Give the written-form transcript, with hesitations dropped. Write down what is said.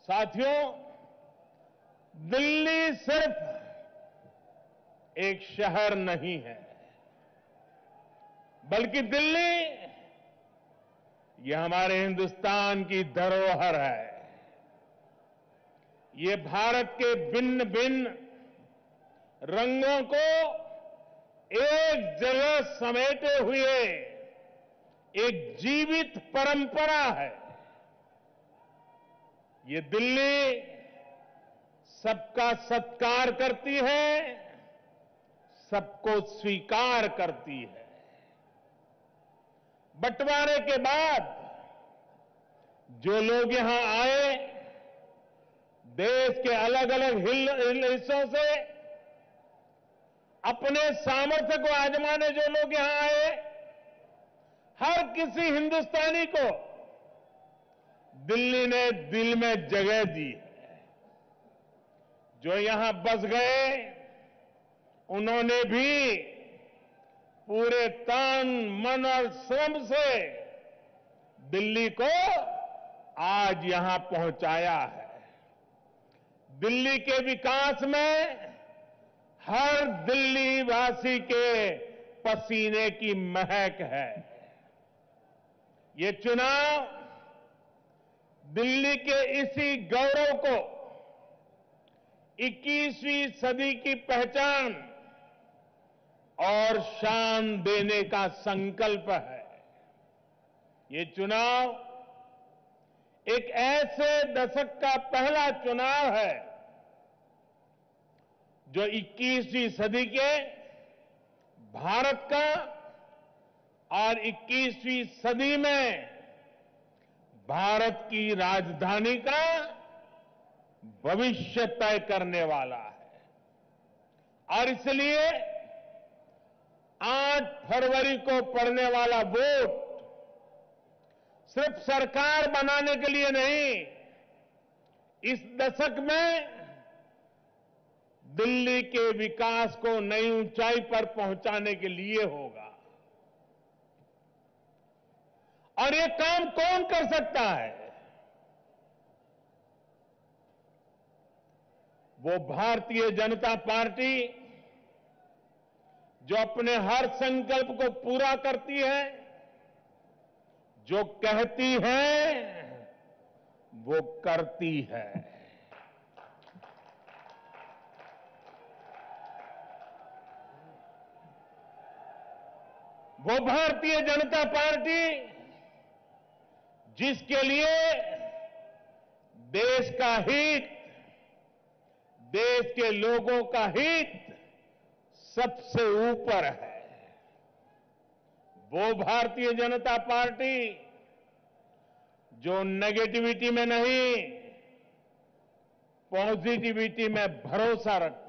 साथियों, दिल्ली सिर्फ एक शहर नहीं है, बल्कि दिल्ली ये हमारे हिंदुस्तान की धरोहर है। ये भारत के भिन्न भिन्न रंगों को एक जगह समेटे हुए एक जीवित परंपरा है। ये दिल्ली सबका सत्कार करती है, सबको स्वीकार करती है। बंटवारे के बाद जो लोग यहां आए, देश के अलग अलग हिस्सों से अपने सामर्थ्य को आजमाने जो लोग यहां आए, हर किसी हिंदुस्तानी को दिल्ली ने दिल में जगह दी है। जो यहां बस गए, उन्होंने भी पूरे तन, मन और श्रम से दिल्ली को आज यहां पहुंचाया है। दिल्ली के विकास में हर दिल्ली वासी के पसीने की महक है। ये चुनाव दिल्ली के इसी गौरव को 21वीं सदी की पहचान और शान देने का संकल्प है। ये चुनाव एक ऐसे दशक का पहला चुनाव है जो 21वीं सदी के भारत का और 21वीं सदी में भारत की राजधानी का भविष्य तय करने वाला है। और इसलिए 8 फरवरी को पड़ने वाला वोट सिर्फ सरकार बनाने के लिए नहीं, इस दशक में दिल्ली के विकास को नई ऊंचाई पर पहुंचाने के लिए होगा। और ये काम कौन कर सकता है? वो भारतीय जनता पार्टी जो अपने हर संकल्प को पूरा करती है, जो कहती है वो करती है। वो भारतीय जनता पार्टी जिसके लिए देश का हित, देश के लोगों का हित सबसे ऊपर है। वो भारतीय जनता पार्टी जो नेगेटिविटी में नहीं, पॉजिटिविटी में भरोसा रखती है।